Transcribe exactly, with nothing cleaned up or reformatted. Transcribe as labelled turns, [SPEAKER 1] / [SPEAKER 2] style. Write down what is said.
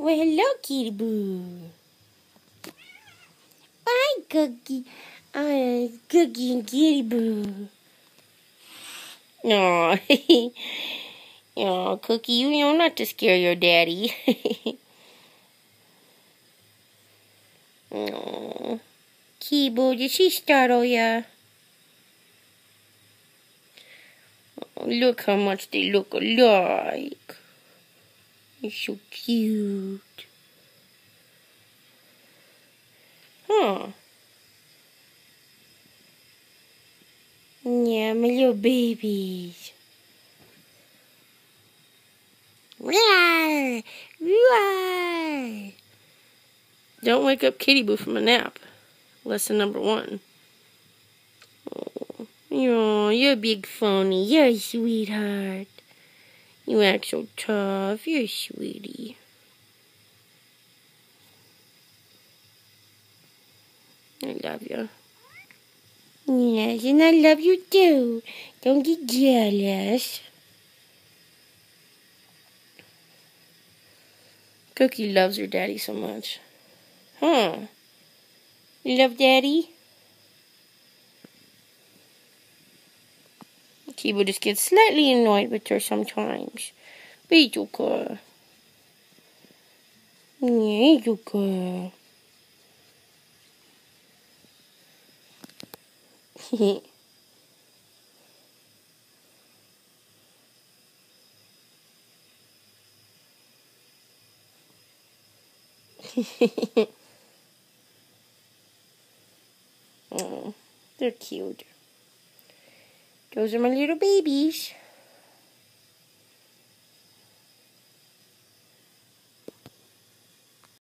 [SPEAKER 1] Well, hello, Kitty Boo. Hi, Cookie. Uh, Cookie and Kitty Boo. Aw, Aw, Cookie, you know not to scare your daddy. Aw, Kitty Boo, did she startle ya? Oh, look how much they look alike. They're so cute. Huh. Yeah, my little babies. Roar! Roar! Don't wake up Kitty Boo from a nap. Lesson number one. Oh, you're a big phony. You're a sweetheart. You act so tough. You're a sweetie. I love you. Yes, and I love you too. Don't get jealous. Cookie loves her daddy so much. Huh? You love daddy? Kibo just gets slightly annoyed with her sometimes. But it's okay. Yeah, it's okay. Oh, they're cute. Those are my little babies.